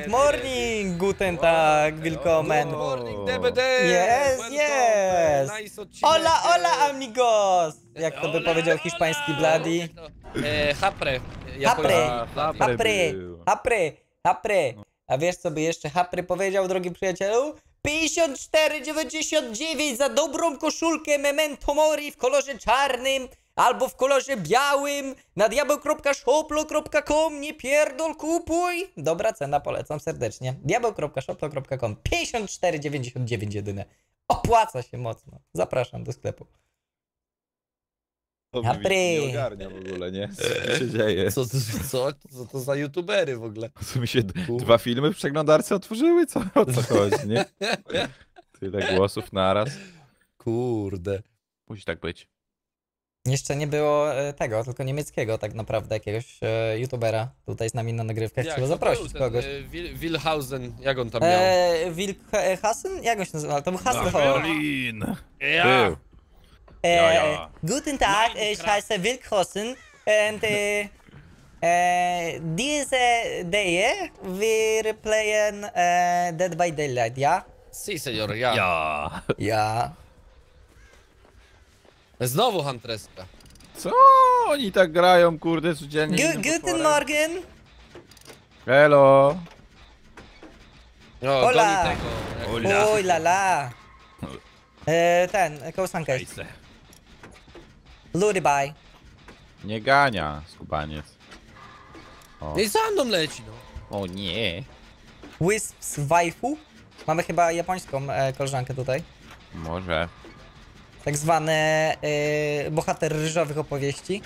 Good morning, guten Tag, willkommen. Good morning, DBD! Yes, yes! Nice odcinek. Hola, hola, amigos! Jak to by powiedział hiszpański Bloody? Hapre. Hapre, Hapre. hapre, hapre. A wiesz co by jeszcze hapre powiedział, drogi przyjacielu? 54,99 za dobrą koszulkę Memento Mori w kolorze czarnym albo w kolorze białym na diabeł.shoplo.com. Nie pierdol, kupuj! Dobra cena, polecam serdecznie. diabeł.shoplo.com 54,99 jedyne. Opłaca się mocno. Zapraszam do sklepu. Hapry. Nie ogarnia w ogóle, nie? Co się dzieje? Co to za youtubery w ogóle? Co mi się dwa filmy w przeglądarce otworzyły? O co chodzi, nie? Tyle głosów naraz. Kurde. Musi tak być. Jeszcze nie było tego, tylko niemieckiego tak naprawdę, jakiegoś youtubera tutaj z nami na nagrywkach. Jak Trzeba to zaprosić był ten, kogoś. Wilhausen, jak on tam miał? Wilkhassen? Jak on się nazywa? To był Hasselhoff. Berlin! Ja! Był. Ja. Guten Tag, ich heiße Wilkhassen and diese day wir playen Dead by Daylight, ja? Si, senior, ja. Ja. Ja. Znowu Huntresska. Co? Oni tak grają, kurde, codziennie. innym Guten potworem. Morgen. Hello. O, Hola. goni tego. Hola. Oj la la. Kołysanka jest. Ejse. Lullaby. Nie gania, skubaniec. O. No i za mną leci, no. O nie. Wisps waifu. Mamy chyba japońską koleżankę tutaj. Może. Tak zwany bohater ryżowych opowieści.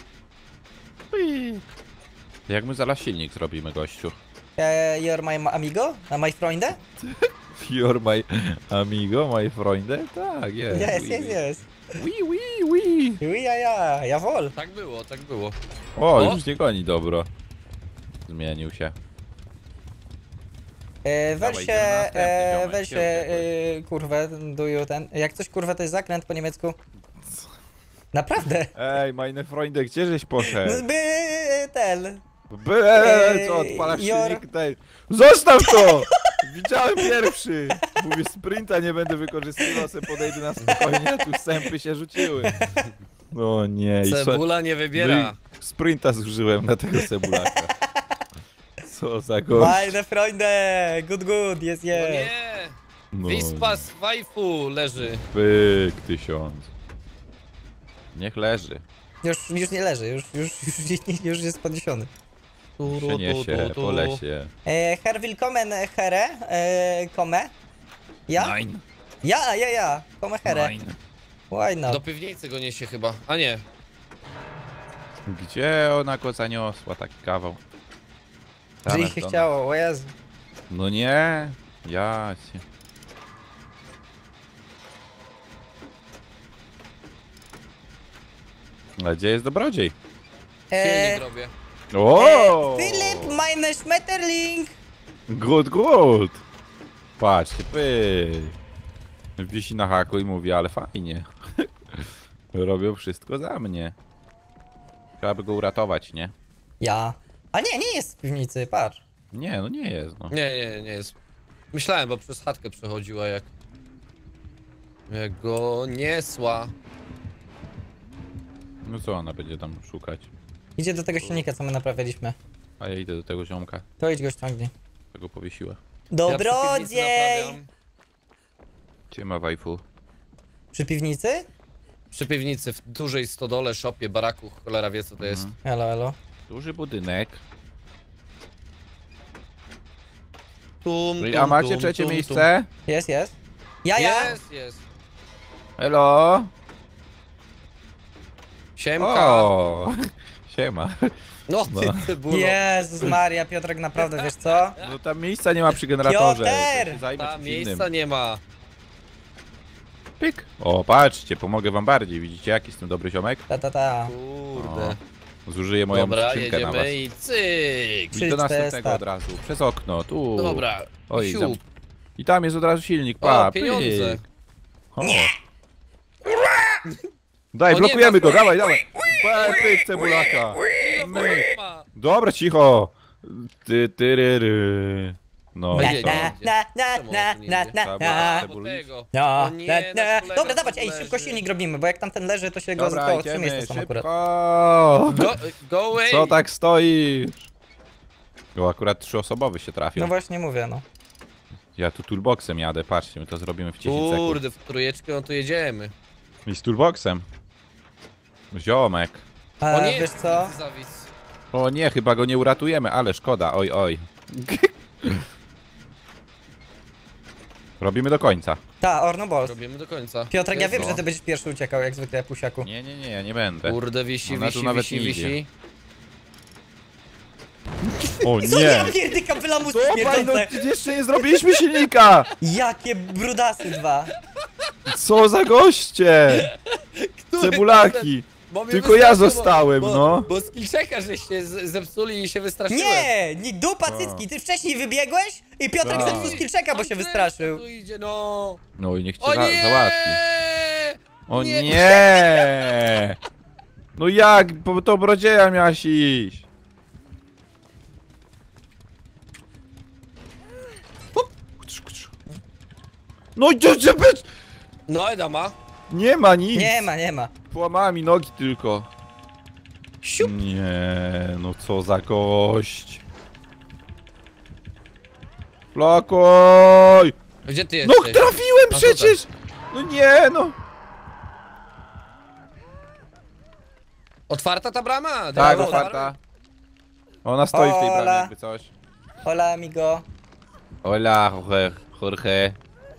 Jak my zaraz silnik zrobimy, gościu? You're my amigo? My friende? You're my amigo, my friende? Tak, jest. Yes, Oui, yes, oui. yes. Oui, oui, oui. Oui, ja, jawol. Tak było, tak było. O, O. już nie goni, dobro. Zmienił się. Weź Dawaj, się, idziemy na następny ziomek. weź się, kurwę, duju ten. Jak coś kurwa to jest zakręt po niemiecku? Naprawdę. Ej, meine Freunde, gdzie żeś poszedł? By ten. Co, odpalasz Your- silnik? Daj. Zostaw to! Widziałem pierwszy! Mówię, sprinta nie będę wykorzystywał, sobie podejdę na spokojnie, a tu sępy się rzuciły. No nie, i Cebula nie wybiera. sprinta zużyłem na tego cebulaka. Co za gość. Meine Freunde, good, yes, No yes. nie! No, Wispas waifu leży. pyk 1000. Niech leży. Już nie leży, już jest podniesiony. Przeniesie po lesie. Herr willkommen, Herre, komme. Ja? Nein. Ja, komme Herre. Nein. Why not? Do piwnicy go niesie chyba. A nie. Gdzie ona go zaniosła, taki kawał? Że Tam ich się jest chciało, o Jezu. No nie, ja cię. A gdzie jest dobrodziej? Silnik robię. O! Philipp, meine Schmetterling! Good. Patrzcie, pyk. Wisi na haku i mówi, ale fajnie. Robią wszystko za mnie. Trzeba by go uratować, nie? Ja. A nie jest w piwnicy, patrz. Nie, no nie jest, no. Nie jest. Myślałem, bo przez chatkę przechodziła jak go niesła. No co ona będzie tam szukać? Idzie do tego silnika, co my naprawialiśmy. A ja idę do tego ziomka, To idź go ściągnij. tego powiesiła. Ja przy piwnicy Dobrodziej! naprawiam. Gdzie ma waifu? Przy piwnicy? Przy piwnicy, w dużej stodole, szopie, baraku, cholera wie co to jest. Elo. Duży budynek. Tum, A macie trzecie miejsce? Jest. Ja. Jest. Hello? Siemka. O! Siema. No ty No. cebulo. Jezus Maria, Piotrek, naprawdę, wiesz co? No tam miejsca nie ma przy generatorze. Piotr! To się zajmę Ta czymś miejsca innym. nie ma. Pyk. O, patrzcie, pomogę wam bardziej. Widzicie, jaki jestem dobry ziomek? Ta. Kurde. Zużyję moją Dobra, skrzynkę na was. jedziemy i cyk. I do następnego Testa. od razu. Przez okno, tu. Dobra, Oj, siup. I tam jest od razu silnik, pa. O, pieniądze. Pyk. O. Daj, O nie, blokujemy na go, dawaj. Pyk, cebulaka. Myk. Ma. Dobra, cicho. Ty, tyryry. No Na, i co? na, na. Do tego. No, O nie, nasz kolega Dobra, dawać, tu ej, leży. szybko silnik robimy, bo jak tamten leży, to się go Dobra, tylko 3 idziemy, miejsca są akurat. szybko! Go away! Co tak stoisz? Bo akurat 3-osobowy się trafił. No właśnie mówię, no. Ja tu toolboxem jadę, patrzcie, my to zrobimy w 10 sekund. Kurde, w trójeczkę, no to jedziemy. I z toolboxem. Ziomek. A, O nie, wiesz co? zawis. O nie, chyba go nie uratujemy, ale szkoda, oj, oj. Robimy do końca. Ta, Ornobolt. Robimy do końca. Piotrek, ja Jest, wiem, no. że ty będziesz pierwszy uciekał, jak zwykle, pusiaku. Nie, ja nie będę. Kurde, wisi, Ona tu wisi, nawet wisi, nie idzie. wisi. O Co ja nie! pierdykam wylamusy No śmierdzące? jeszcze nie zrobiliśmy silnika! Jakie brudasy dwa. Co za goście! Który Cebulaki! Bo mnie Tylko ja wystraszyło, zostałem, no. Bo skillchecka żeście zepsuli i się wystraszyłem. Nie, dupa cycki, ty wcześniej wybiegłeś i Piotrek Tak. zepsuł skillczeka, bo się wystraszył. Tu idzie, no. No i niech cię O nie! załatwi. O Nie. nie! No jak? Po to brodzieja miałaś iść. No gdzie być? No Edama. Nie ma nic. Nie ma. Połamała mi nogi tylko. Siup. Nie, no co za gość. Flakoj! Gdzie ty No jesteś? trafiłem A, przecież! No nie, no. Otwarta ta brama? Tak, Brawo, otwarta. Ona stoi w tej bramie Ola. jakby coś. Hola, amigo. Hola, Jorge.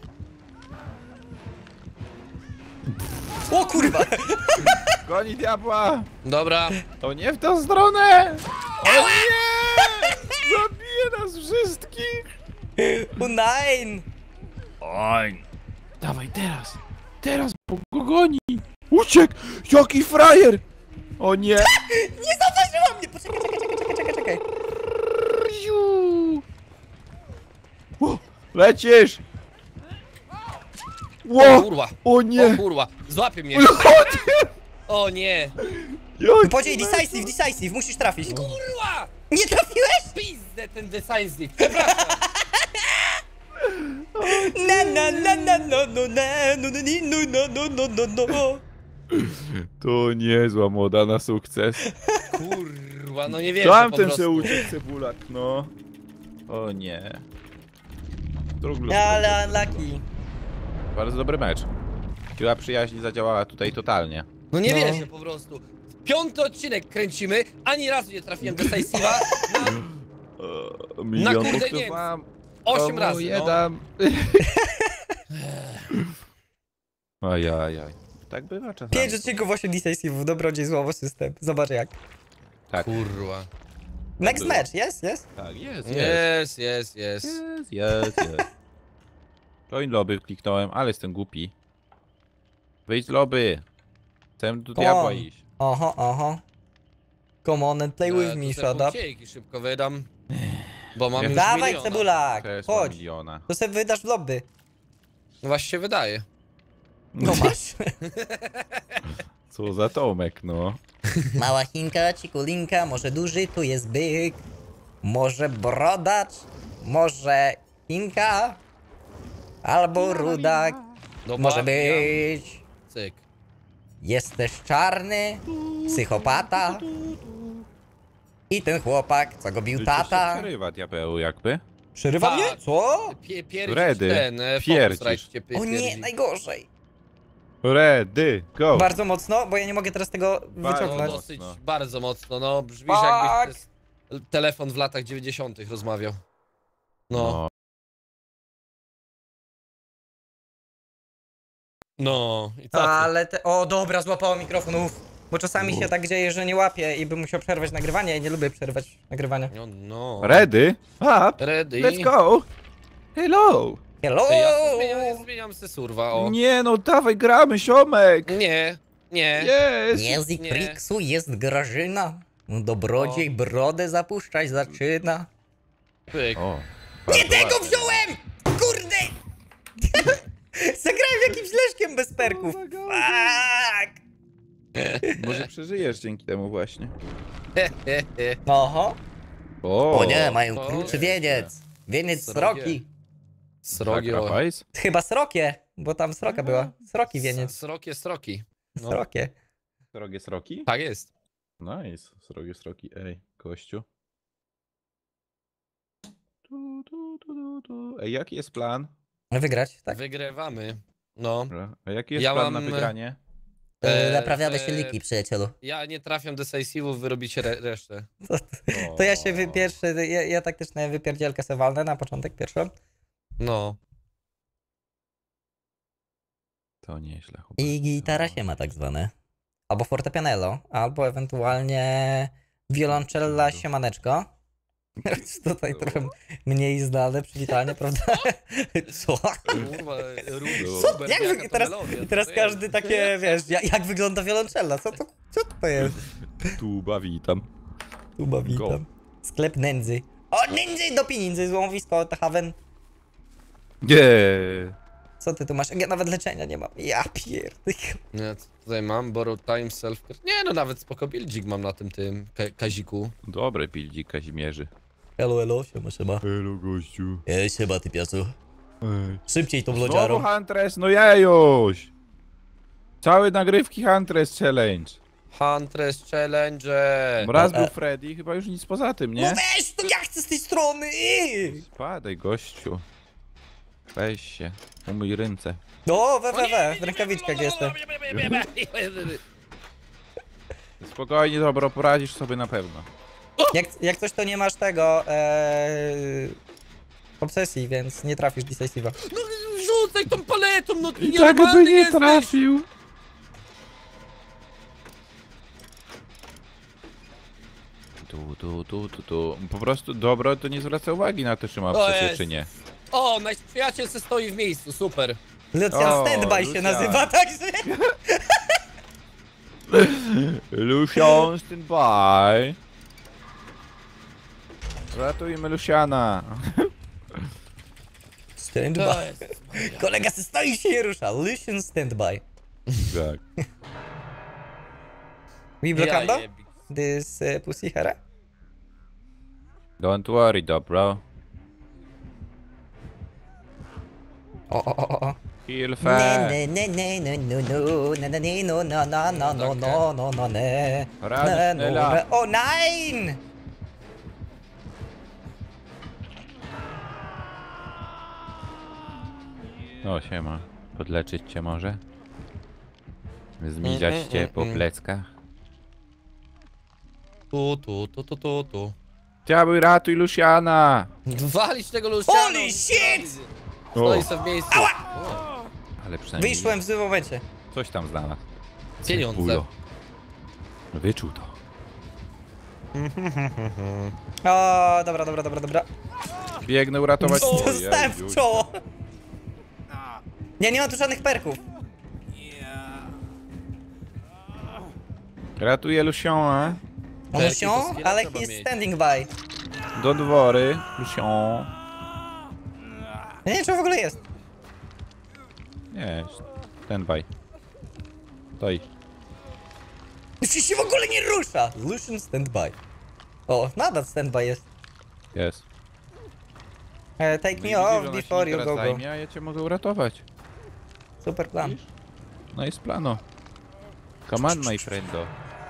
O kurwa! Goni diabła! Dobra. To nie w tę stronę! O nie! Zabije nas wszystkich! O nein! Oj! Dawaj teraz! Teraz, bo go goni! Uciekł! Jaki frajer! O nie! Nie zauważyła mnie! Poczekaj. Riu! O, lecisz! O Ło! kurwa. O O nie! kurwa. Złapie mnie. O nie. Jaki Podziej, decisive, musisz trafić. Kurwa. Nie trafiłeś? Pizdę ten decisive. No. To niezła moda na sukces. Kurwa, no nie wierzę Tam po ten prostu. se uciekł cebulak, no. O nie. Druglu. Ale unlucky. Bardzo dobry mecz. Siła przyjaźni zadziałała tutaj totalnie. No nie No. wierzę po prostu. 5. odcinek kręcimy, ani razu nie trafiłem do Decisive'a. Milion kurde punktów nie. mam. 8 razy, Je no. dam. Ajajaj. Tak bywa czasami. 5 odcinków, 8 decisive, dobrodziej, złowo system. Zobacz jak. Tak. Kurwa. Next było. match, jest? Tak, jest. Jest. Jest. Join lobby kliknąłem, ale jestem głupi. Wyjdź z lobby. Chcę do diabła on. iść. Oho. Come on and play with Tu me, sobie shut up. punkcieki szybko wydam. Bo mam Ja- już Dawaj, miliona. cebulak, Też mam chodź. miliona. To sobie wydasz w lobby. No właśnie się wydaje. No masz. Co za Tomek, no. Mała chinka, cikulinka, może duży, tu jest byk. Może brodacz, może chinka. Albo rudak, Dobra, może być. Cyk. Jesteś czarny, psychopata. I ten chłopak, co go bił Gdzieś się tata. przerywa diabeł jakby. Przerywa Tak. mnie? Co? Pierdzisz Redy. ten, Pierdzisz. Focusrite cię O nie, pierdzi. najgorzej. Ready, go! Bardzo mocno, bo ja nie mogę teraz tego No wyciągnąć. dosyć, Mocno. bardzo mocno, no brzmisz Fuck. jakbyś przez telefon w latach 90. rozmawiał. No, no i co ty? Ale te... O, dobra, złapało mikrofon, uff. Bo czasami się tak dzieje, że nie łapie i bym musiał przerwać nagrywanie. Ja nie lubię przerywać nagrywania. No. Ready? Up! Ready. Let's go! Hello! Hello! Ej, ja zmieniam se surwa, o. Nie no, dawaj gramy, siomek! Nie. Jest! Nie z Nie. Priksu jest Grażyna. Dobrodziej brodę zapuszczać zaczyna. Pyk. O, Nie bardzo tego ładnie. wziąłem! Kurde! Zagrałem jakimś leszkiem bez perków. Fuck! Może przeżyjesz dzięki temu właśnie. Oho. O, O nie, mają to kruczy jest- wieniec. Wieniec Srogie. sroki. Srogie. Sacrifice? Chyba srokie, bo tam sroka była. Sroki wieniec. Sroki. No. Srokie. Srogie sroki? Tak jest. Nice. Srogie sroki. Ej, gościu. Ej, jaki jest plan? Wygrać, tak? Wygrywamy. No. Dobra. A jaki jest Ja plan na mam, wygranie? Naprawiamy że silniki, przyjacielu. Ja nie trafiam decisivów, wy robicie resztę. To ja się wypierszę, ja taktyczne wypierdzielkę se walnę na początek pierwszą. No. To nieźle, chłopaki. I gitara się ma tak zwane. Albo fortepianello, albo ewentualnie wioloncella siemaneczko. Tutaj trochę mniej znane przywitanie, prawda? Co? Kurwa, Co? Teraz każdy takie, wiesz, jak wygląda wiolonczella? Co to jest? Tuba, witam. Tuba, witam. Sklep nędzy. O, nędzy do pieniędzy, złomowisko, haven. Nie. Co ty tu masz? Ja nawet leczenia nie mam. Ja pierdolę. Nie, co tutaj mam? Borrow time, self-care. Nie, no nawet spoko bildzik mam na tym kaziku. Dobry pildzik Kazimierzy. Elo, siema. Hello, gościu. Siema, ty piasu. Ej. Szybciej tą Znowu lodziarą. Huntress, no jejuś! Całe nagrywki Huntress Challenge. Huntress Challenge. Raz był Freddy, chyba już nic poza tym, No nie? weź, to ja chcę z tej strony! Spadaj, gościu. Weź się, umyj ręce. No, w rękawiczkach jestem. Spokojnie, dobro, poradzisz sobie na pewno. Jak coś, to nie masz tego, obsesji, więc nie trafisz decisive'a. No rzucaj tą paletą, no ty I tak by nienormalny nie jesteś. trafił. Tu. Po prostu dobro to nie zwraca uwagi na to, czy ma O obsesję, jest. czy nie. O, nasz przyjaciel se stoi w miejscu, super. Lucian O, Standby się Lucian. nazywa, także... Lucian standby. Ratujmy Luciana. Standby. To jest. Kolega se stoi i się nie rusza. Lucian Standby. Tak. We blockando? Ja jebik. This pussy hera? Don't worry, dobro. O. Heal Ne, fast. ne, ne, ne, ne, no, no, na, na, ne, no, no, no, no, no, no, no, no, ne. Radź, Ne, no, Nela. ne. O, nein! O, siema. Podleczyć cię może? Zmiziać cię po pleckach? Tu. Chciałby ratuj Luciana! Walić tego Luciana. Holy shit! Stoi sobie w miejscu. O, Ale przynajmniej Wyszłem w złym momencie. coś tam znalazł. pieniądze. Ujo. Wyczuł to. O, dobra. Biegnę uratować... O, Dostałem w czoło. Nie mam tu żadnych perków. Ratuję Luciana. On Perki się, to skilla ale trzeba he's mieć. standing by. Do dwory. Lucian. Ja nie wiem, czy on w ogóle jest. Nie, standby. Stoi. Już się w ogóle nie rusza. Lucian standby. O, nadal standby jest. Jest. Take No me i off widzisz, ona się before you teraz go go. zajmie, a ja cię mogę uratować. Super plan. No jest plano. Come on, my friendo.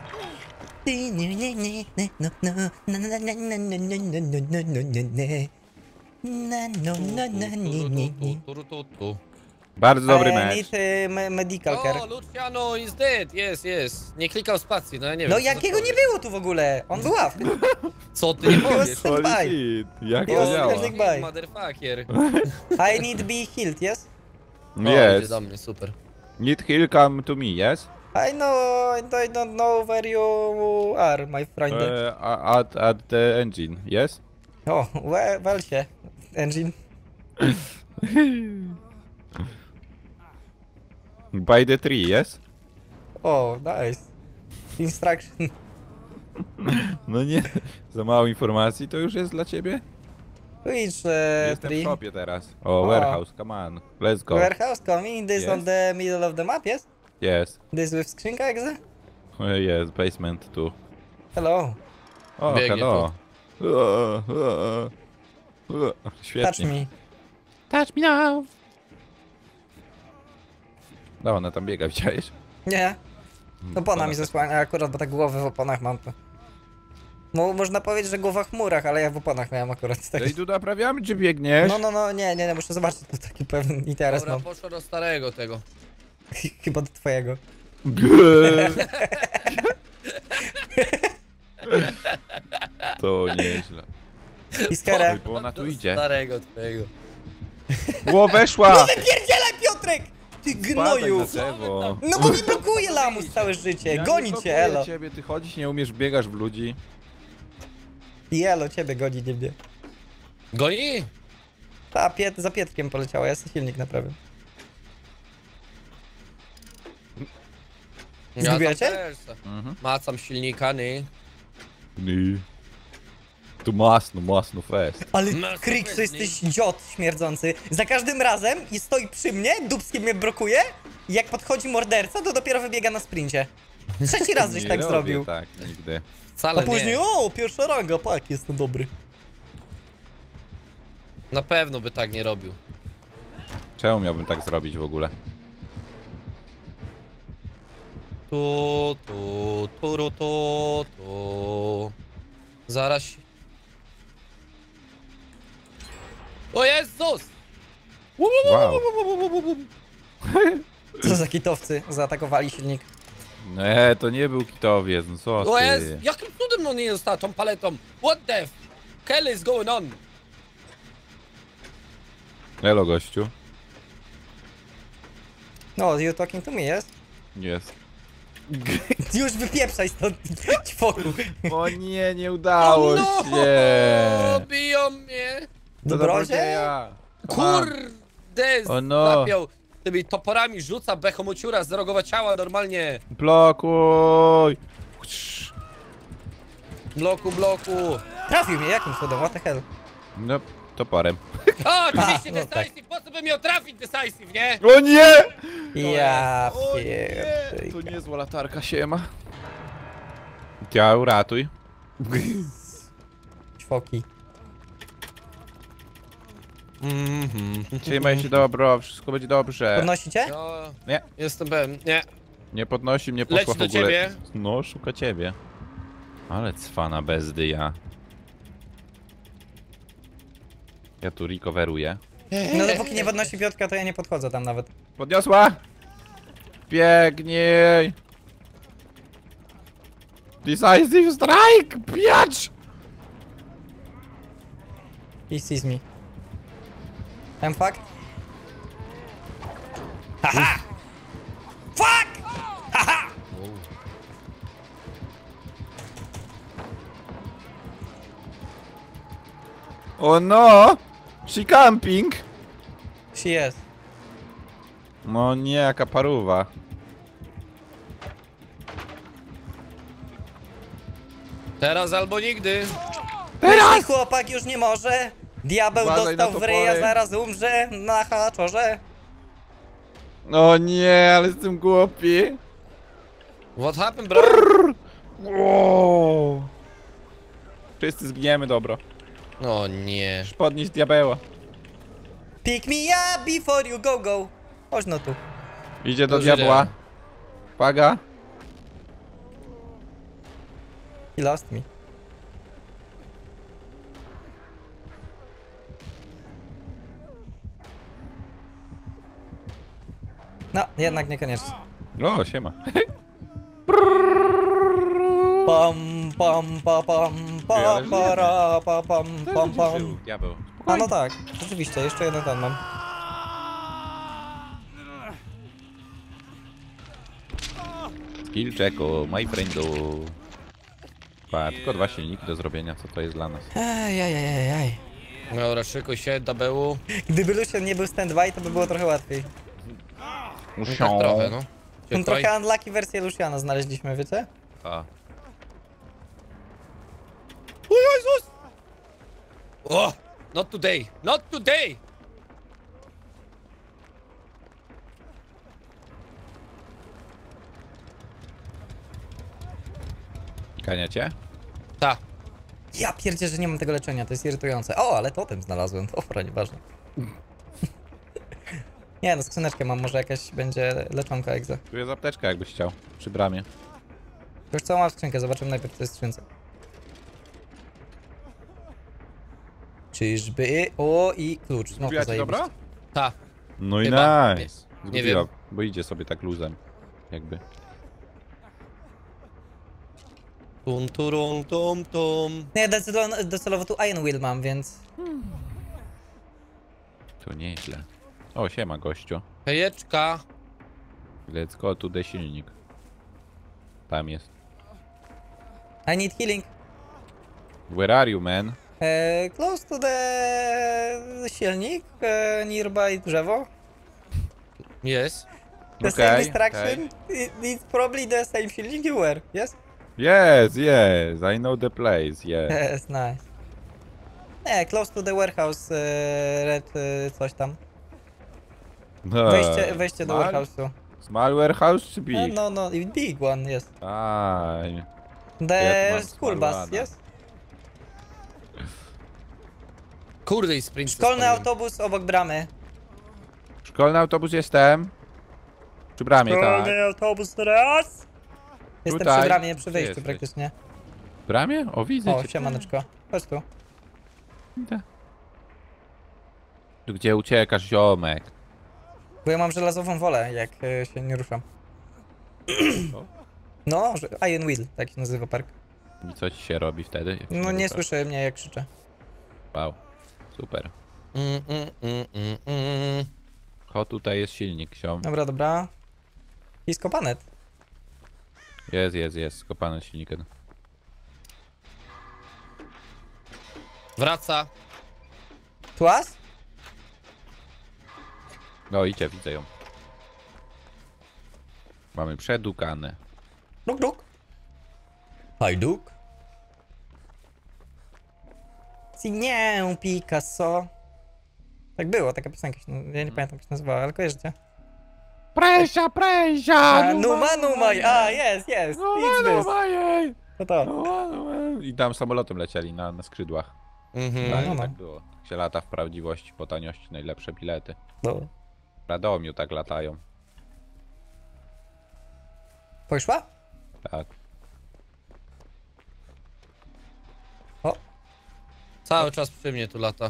Tu. Bardzo dobry I mecz. need medical care. O, Luciano is dead. Jest. Nie klikał spacji, no ja nie wiem. No co jakiego to nie było tu w ogóle? On był ławny. Co ty nie was powiesz? standby. Holy shit, jak He to was działa? standing by. Motherfucker. I need be healed, yes? O, idzie Yes. do mnie, super. Need heal come to me, yes? I don't know where you are, my friend. At the engine, yes? O, well się. Engine. By the tree, yes? O, nice. Instruction. No nie, za mało informacji to już jest dla ciebie? Which Jestem w tree? shopie teraz. O, warehouse, come on, let's go. Warehouse coming, this Yes. on the middle of the map, yes? Yes, This with skrzynka exe? yes, basement tu. Hello. O, Biegnie hello. Touch Świetnie. me. Touch me now. No, ona tam biega, widziałeś? Nie. Opona mi Ona- zasłania akurat, bo tak głowę w oponach mam to. Można powiedzieć, że głowa w chmurach, ale ja w oponach miałem akurat. Tak. Ej, tu naprawiamy, czy biegniesz? No, nie, muszę zobaczyć, to taki pewien interes Dobra, mam. poszło do starego tego. Chyba do twojego. To nieźle. Piskerę. Oj, bo ona tu idzie. Starego twojego. Ło, weszła! Pierdzielaj, Piotrek! Ty Spadaj gnoju! na drzewo. No bo mi blokuje lamus całe życie, Ja goni nie cię, blokuję elo. ciebie, ty chodzisz, nie umiesz, biegasz w ludzi. I elo, ciebie goni, nie mnie. Goni? Ta, za Pietrkiem poleciała, ja sobie silnik naprawię. Zgubiacie? tam też se macam silnika, nie? Nie. Tu masno fest. Ale No, Kryk, to super, jesteś dziot śmierdzący. Za każdym razem i stoi przy mnie, dubskiem mnie blokuje i jak podchodzi morderca, to dopiero wybiega na sprincie. Trzeci raz żeś Nie tak robię zrobił. tak, nigdy. A Wcale później, nie. o, pierwsza ranga, pak, jestem dobry. Na pewno by tak nie robił. Czemu miałbym tak zrobić w ogóle? Tu. Zaraz. O Jezus! Wow. Co za kitowcy zaatakowali silnik. Nie, to nie był kitowiec, no co O ty? Jezu! Jakim cudem on nie został tą paletą? What the f... hell is going on? Elo, gościu. No, you talking to me, jest? Jest. Już wypieprzaj stąd, ćwoku. O nie, nie udało no! się. Biją mnie! Do Dobrodzie? dobrodzieja. Come on. Kurde! O no. Zapiął tymi toporami, rzuca bechomociura z rogowa ciała normalnie. Blokuj. Bloku. Trafił mnie, jakim cudem, what the hell? No, toporem. O, oczywiście no tak. Decisive, po co by miał trafić Decisive, nie? O nie! Ja O nie! pierdolę. To niezła latarka się ma. Ja uratuj. Ćwoki. Trzymaj się dobro, wszystko będzie dobrze. Podnosicie? No, Nie. jestem pewien, nie. Nie podnosi mnie, Leci poszła w do ogóle. ciebie. No, szuka ciebie. Ale cwana bezdy ja. Ja tu recoveruję. No dopóki nie podnosi Piotrka, to ja nie podchodzę tam nawet. Podniosła! Biegnij! Decisive strike! Biacz! He sees me. I'm fucked. Haha! Fuck! O no! She camping! She jest. No nie, jaka paruwa. Teraz albo nigdy. Jeśli chłopak już nie może, diabeł Uważaj na dostał w ryja, topory. zaraz umrze na haczorze. O nie, ale jestem głupi. What happened, bro? Wow. Wszyscy zginiemy, dobro. O nie. Podnieś diabeła. Pick me up before you go. Chodź no tu. Idzie do Dobrze, diabła. Paga. He lost me. No, jednak niekoniecznie. O, siema. Pam, pam, pa, pam, pa, para, pa, pam, pam. Diabeł. A no tak, rzeczywiście, jeszcze jeden ten mam. Skill checku, my friendu. Pa, tylko 2 silniki do zrobienia, co to jest dla nas? Ej. Dobra, szykuj się, dabełu. Gdyby Lucian nie był stand-by, to by było trochę łatwiej. No tak trochę, no. Tą Czekaj. trochę unlucky wersję Luciana znaleźliśmy, wiecie? A. O Jezus! O! Not today! Not today! Ganiacie? Ta. Ja pierdzie, że nie mam tego leczenia, to jest irytujące. O, ale totem znalazłem, dobra, nieważne. Nie, no skrzyneczkę mam, może jakaś będzie leczonka egze. Tu jest apteczka, jakbyś chciał. Przy bramie. Już co mam w skrzynkę, zobaczymy najpierw co jest w skrzynce. Czyżby... O, i klucz. No to Zgubiła ci, zajebiście. dobra? Ta. No i Chyba. nice. Nie Zgubiła, wiem. bo idzie sobie tak luzem. Jakby. Tum, turum, tum, tum. Nie, docelowo tu Iron Will mam, więc... To nieźle. O, siema gościu. Hejeczka. Let's go to the silnik. Tam jest. I need healing. Where are you, man? Close to the silnik, nearby drzewo. Jest. The Okay, same distraction. It's probably the same silnik you were, yes? Yes, yes, I know the place, yes. Yes, nice. Nie, close to the warehouse, red coś tam. No. Wejście do warehouse'u. Small warehouse czy big? No, big one, yes. Aj. Ja The tu mam school small bus, one'a. yes? Kurde i sprint. Szkolny autobus obok bramy. Szkolny autobus jestem. Przy bramie, tak. autobus teraz. Jestem Tutaj. przy bramie, przy Gdzie wejściu jesteś? praktycznie. W bramie? O, widzę O, cię. siemaneczko. Chodź tu. Idę. Tu gdzie uciekasz, ziomek? Bo ja mam żelazową wolę, jak się nie ruszam. O. No, Iron Will, tak się nazywa park. I co ci się robi wtedy? jak się No nie ruszasz? słyszy mnie jak krzyczę. Wow. Super. Mm. Ho, tutaj jest silnik, ziom. Dobra. I skopanet. Jest, skopany silnikiem. Wraca. Tuas? No idzie, widzę ją. Mamy przedukane. Duk. Hajduk. Nie, Picasso. Tak było, taka piosenka się, ja nie pamiętam jak się nazywała, ale kojarzycie? Prejsia! Numaj, jest, it's this. To. I tam samolotem lecieli na skrzydłach. Tak, no. tak było. Tak się lata w prawdziwości, po taniości, najlepsze bilety. No. W Radomiu tak latają. Poszła? Tak. O, Cały czas przy mnie tu lata.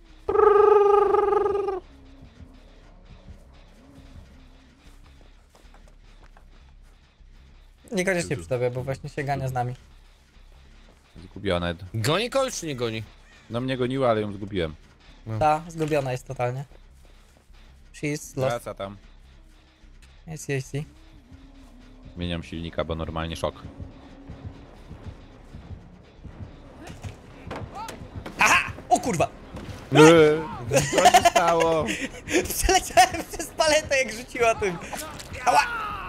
niekoniecznie przy tobie, bo właśnie się gania z nami. Zgubione. Goni kogoś czy nie goni? No mnie goniła, ale ją zgubiłem. Ta, zgubiona jest totalnie. She's lost. Wraca tam. I see. Zmieniam silnika, bo normalnie szok. O kurwa! Co się stało? Przeleciałem przez paletę jak rzuciła tym. Ała!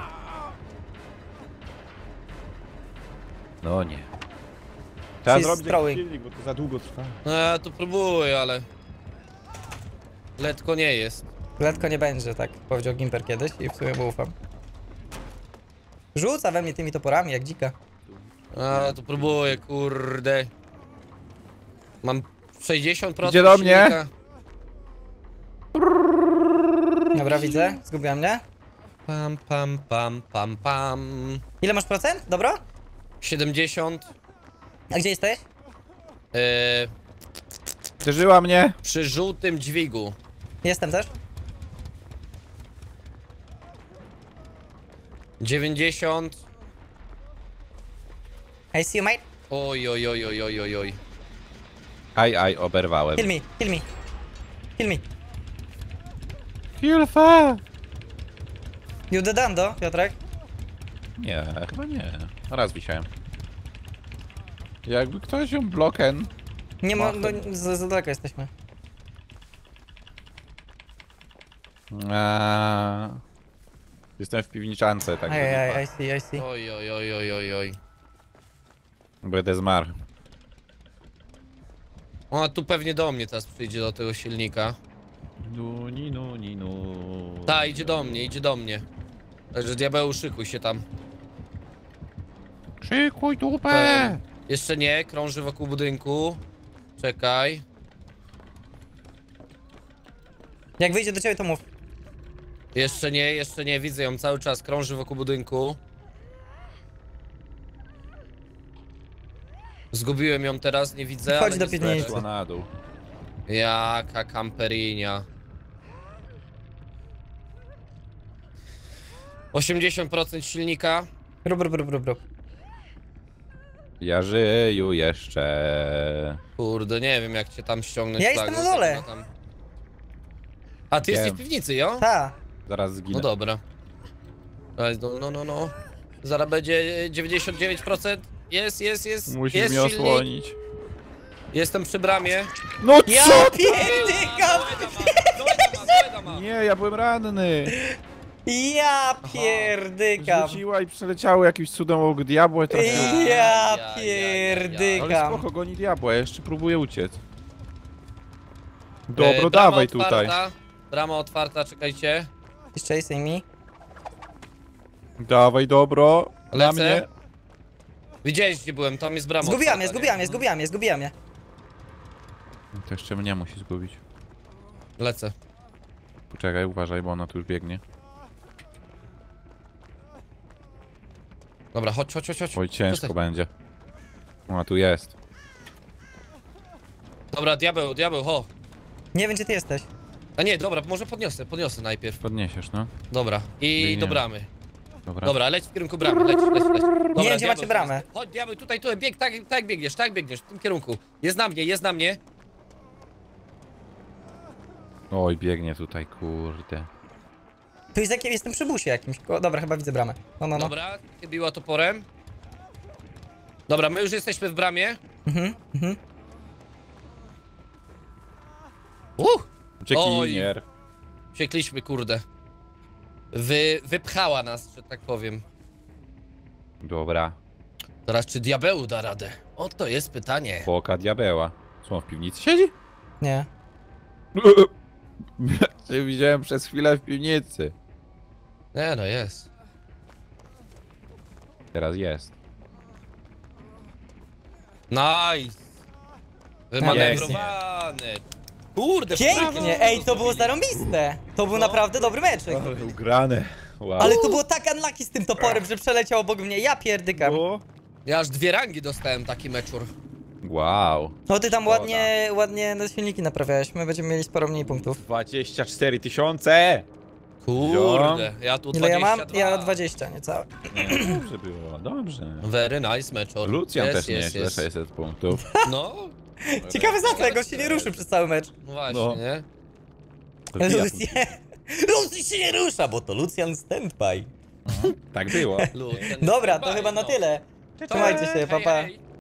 No nie. Trzeba She's zrobić throwing. jakiś silnik, bo to za długo trwa. No ja tu próbuję, ale... Letko nie jest. Letko nie będzie, tak powiedział Gimper kiedyś i w sumie mu ufam. Rzuca we mnie tymi toporami jak dzika. A tu próbuję, kurde. Mam 60% Idzie do mnie. silnika. Dobra, widzę. Zgubiłem mnie. Pam. Ile masz procent? Dobro? 70. A gdzie jesteś? Przeżyła mnie. Przy żółtym dźwigu. Jestem też. 90. I see you, mate. Oj. Aj, oberwałem. Kill me. Hilfe! You the dando, Piotrek? Nie, chyba nie. Raz wisiałem. Jakby ktoś ją bloken. Nie ma, Machem. no, za daleko jesteśmy. Jestem w piwniczance, tak. I see. Oj. Będę zmarł. Ona tu pewnie do mnie teraz przyjdzie, do tego silnika. No. Ta, idzie do mnie. Także diabeł, szykuj się tam. Szykuj dupę! Jeszcze nie, krąży wokół budynku. Czekaj. Jak wyjdzie do ciebie, to mów. Jeszcze nie, widzę ją cały czas, krąży wokół budynku. Zgubiłem ją teraz, nie widzę, Chodź ale do nie piwnicy. stracę. Szła na dół. Jaka kamperinia. 80% silnika. Rób. Ja żyję jeszcze. Kurde, nie wiem jak cię tam ściągnąć. Ja jestem flagą, na dole. tak, no tam. A ty Wiem. jesteś w piwnicy, jo? Ta. Zaraz zginę. No dobra. No. Zaraz będzie 99%. Jest Musisz jest mnie silnik. osłonić. Jestem przy bramie. No Ja co? pierdykam! Nie, ja byłem ranny. Ja pierdykam! Rzuciła i przeleciało jakimś cudem obok diabła i trafiło. Ja Ale pierdykam! spoko, goni diabła, ja jeszcze próbuję uciec. E, Dobro, brama dawaj otwarta. tutaj. Brama otwarta, czekajcie. Jeszcze chasing me. Dawaj, dobro. Na Lecę. mnie. Widziałeś gdzie byłem, tam jest brama Zgubiłam otwarta, je, zgubiłam je. To jeszcze mnie musi zgubić. nie? Lecę. Poczekaj, uważaj, bo ona tu już biegnie. Dobra, chodź. Oj, ciężko Przestań. będzie. Ona tu jest. Dobra, diabeł, ho. Nie wiem, gdzie ty jesteś. A nie, dobra, może podniosę najpierw. Podniesiesz, no. Dobra, i Biegniemy. do bramy. Dobra. Dobra, leć w kierunku bramy, leć. Dobra, Nie, gdzie diabeł, macie bramę? Chodź, diabeł, tutaj, bieg, tak biegniesz, w tym kierunku. Jest na mnie. Oj, biegnie tutaj, kurde. Tu jest jakie, jestem przy busie jakimś. Dobra, chyba widzę bramę. No. Dobra, biła toporem. Dobra, my już jesteśmy w bramie. Mhm. Uciekinier. Uciekliśmy, kurde. Wypchała nas, że tak powiem. Dobra. Teraz czy diabeł da radę? Oto jest pytanie. Boka diabeła. Co, on w piwnicy siedzi? Nie. Cię widziałem przez chwilę w piwnicy. Nie no, jest. Teraz jest. Nice. Wymanewrowany. Kurde, Pięknie! Ej, to było zarąbiste! To był naprawdę dobry meczek. Ugrane. Wow. Ale to było tak unlucky z tym toporem, że przeleciał obok mnie. Ja pierdykam. Ja aż 2 rangi dostałem taki meczur. Wow. No ty tam Szkoda. ładnie na silniki naprawiałeś. My będziemy mieli sporo mniej punktów. 24 000! Kurde, ja tu Ile ja 22. mam? Ja 20, niecałe. Dobrze było, dobrze. Very nice meczur. Lucjan Jest, też nieźle, 600 punktów. No, Ciekawe za co, jak on się nie ruszył przez cały mecz. no właśnie, No. nie? Lucy się nie rusza, bo to Lucian Standby. Tak było. Lucjan Dobra, jest to chyba na no. tyle. Cześć, Trzymajcie się, pa pa. hej.